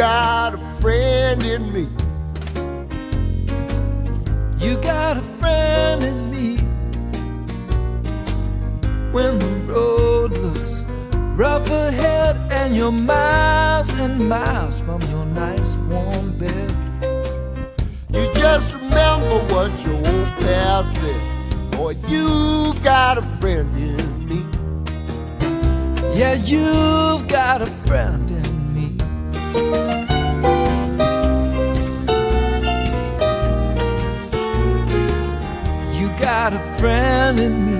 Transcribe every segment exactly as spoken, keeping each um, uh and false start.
got a friend in me. You got a friend in me. When the road looks rough ahead and you're miles and miles from your nice warm bed, you just remember what your old past said. Boy, you got a friend in me. yeah, you've got a friend in me. You got a friend in me.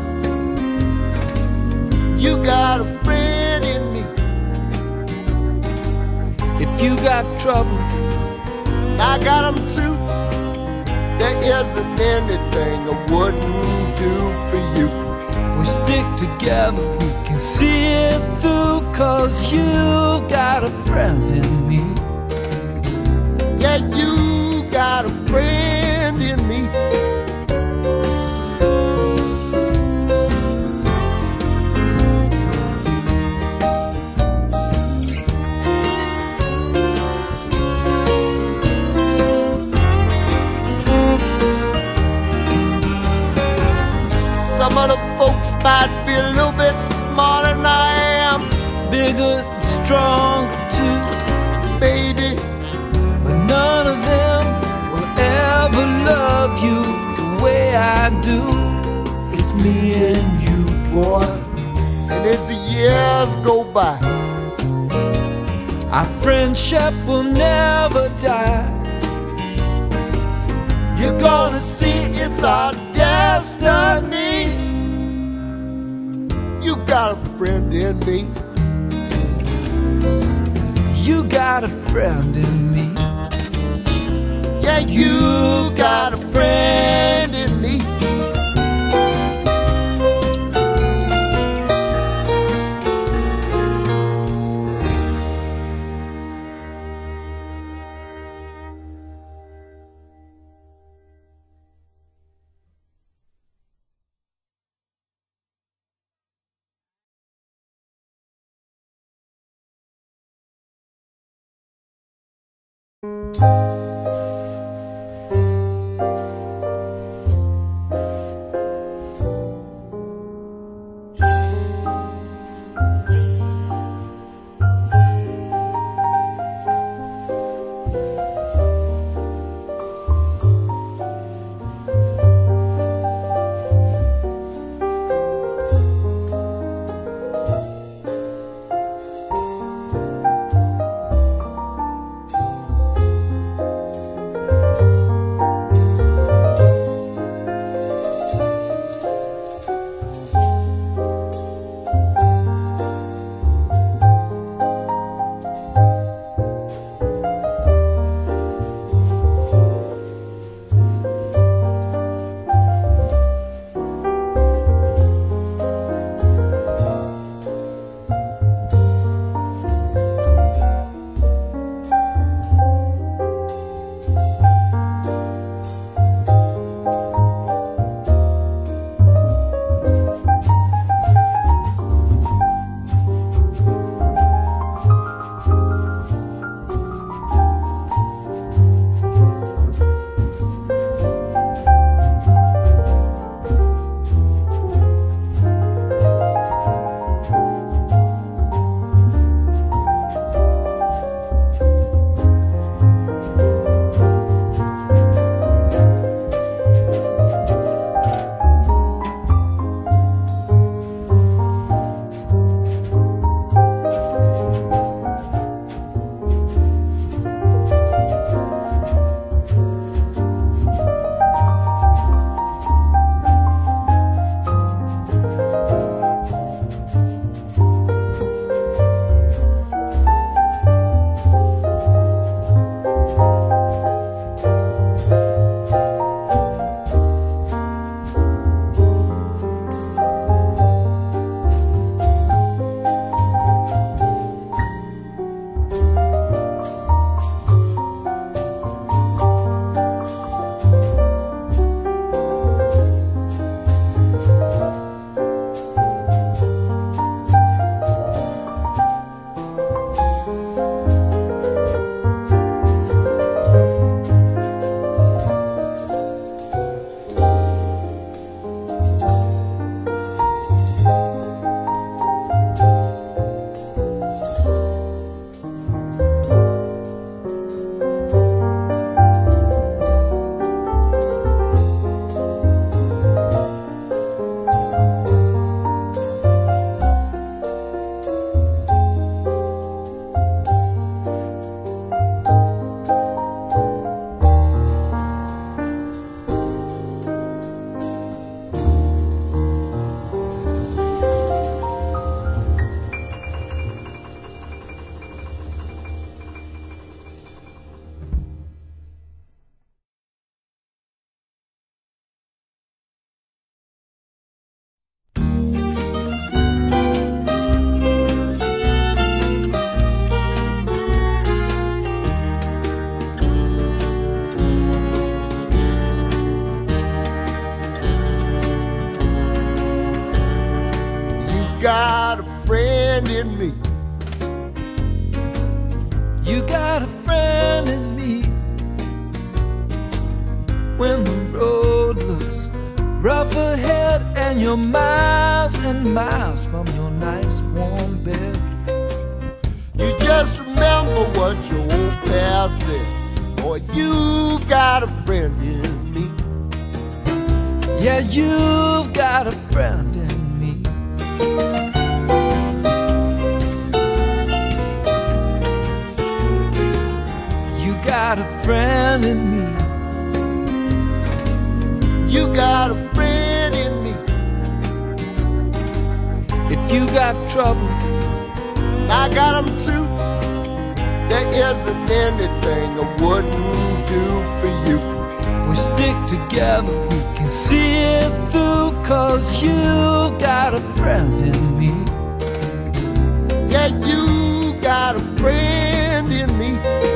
You got a friend in me. If you got troubles, I got them too. There isn't anything I wouldn't do for you. if we stick together, we can see it through. 'Cause you got a friend in me. Yeah, you got a friend in me. Some of the folks might be a little bit smarter than I am, Bigger and stronger too, baby. but none of them will ever love you the way I do. It's me and you, boy. And as the years go by, Our friendship will never die. you're gonna see it's our destiny. You got a friend in me. You got a friend in me. Yeah, you got a friend in me. in me. You got a friend in me. When the road looks rough ahead and you're miles and miles from your nice warm bed, you just remember what your old past said. Boy, you got a friend in me. yeah, you've got a friend in me. You got a friend in me. You got a friend in me. If you got troubles, I got them too. There isn't anything I wouldn't do for you. if we stick together, we can see it through. 'Cause you got a friend in me. Yeah, you got a friend in me.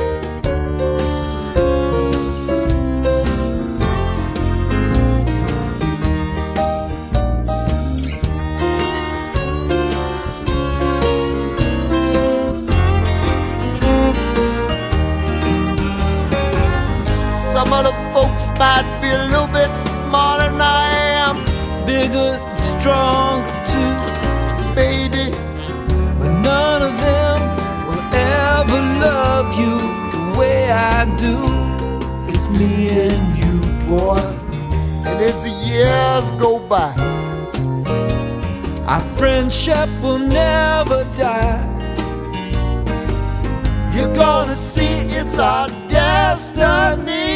Some other folks might be a little bit smarter than I am, Bigger and stronger too, baby. but none of them will ever love you the way I do. It's me and you, boy. And as the years go by, Our friendship will never die. you're gonna see it's our destiny.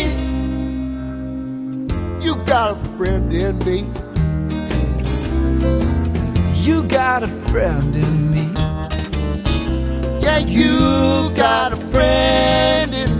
You got a friend in me. You got a friend in me. Yeah, you got a friend in me.